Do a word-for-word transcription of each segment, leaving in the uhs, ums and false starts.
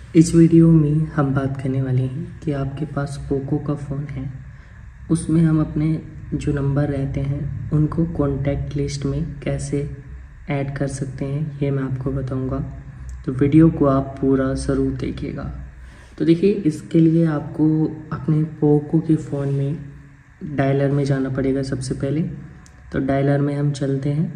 इस वीडियो में हम बात करने वाले हैं कि आपके पास पोको का फ़ोन है, उसमें हम अपने जो नंबर रहते हैं उनको कॉन्टैक्ट लिस्ट में कैसे ऐड कर सकते हैं, ये मैं आपको बताऊंगा। तो वीडियो को आप पूरा ज़रूर देखिएगा। तो देखिए, इसके लिए आपको अपने पोको के फ़ोन में डायलर में जाना पड़ेगा। सबसे पहले तो डायलर में हम चलते हैं।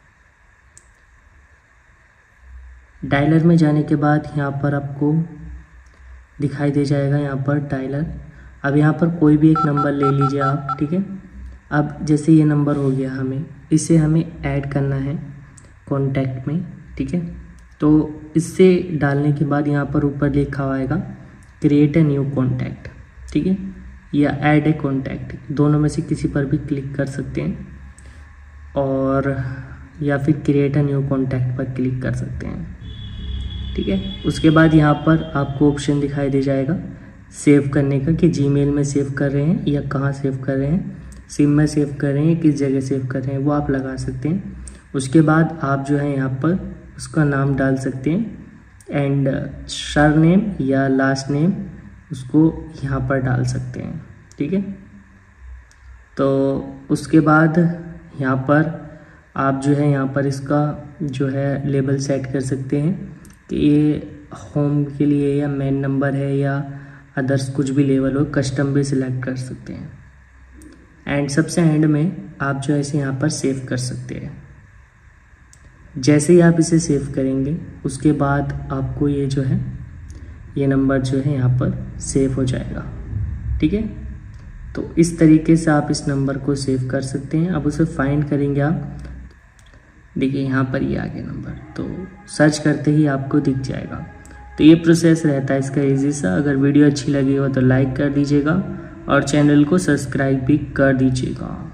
डायलर में जाने के बाद यहाँ पर आपको दिखाई दे जाएगा यहाँ पर डायलर। अब यहाँ पर कोई भी एक नंबर ले लीजिए आप, ठीक है। अब जैसे ये नंबर हो गया, हमें इसे हमें ऐड करना है कॉन्टैक्ट में, ठीक है। तो इससे डालने के बाद यहाँ पर ऊपर लिखा हुआ आएगा क्रिएट ए न्यू कॉन्टैक्ट, ठीक है, या ऐड ए कॉन्टैक्ट, दोनों में से किसी पर भी क्लिक कर सकते हैं, और या फिर क्रिएट ए न्यू कॉन्टैक्ट पर क्लिक कर सकते हैं, ठीक है। उसके बाद यहाँ पर आपको ऑप्शन दिखाई दे जाएगा सेव करने का, कि जीमेल में सेव कर रहे हैं या कहाँ सेव कर रहे हैं, सिम में सेव कर रहे हैं, किस जगह सेव कर रहे हैं, वो आप लगा सकते हैं। उसके बाद आप जो है यहाँ पर उसका नाम डाल सकते हैं एंड सर नेम या लास्ट नेम उसको यहाँ पर डाल सकते हैं, ठीक है। तो उसके बाद यहाँ पर आप जो है यहाँ पर इसका जो है लेबल सेट कर सकते हैं कि ये होम के लिए या मेन नंबर है या अदर्स कुछ भी लेवल हो, कस्टम भी सिलेक्ट कर सकते हैं। एंड सबसे एंड में आप जो है इसे यहाँ पर सेव कर सकते हैं। जैसे ही आप इसे सेव करेंगे उसके बाद आपको ये जो है ये नंबर जो है यहाँ पर सेव हो जाएगा, ठीक है। तो इस तरीके से आप इस नंबर को सेव कर सकते हैं। अब उसे फाइंड करेंगे आप, देखिए यहाँ पर ये आ गया नंबर, तो सर्च करते ही आपको दिख जाएगा। तो ये प्रोसेस रहता है इसका इजी सा। अगर वीडियो अच्छी लगी हो तो लाइक कर दीजिएगा और चैनल को सब्सक्राइब भी कर दीजिएगा।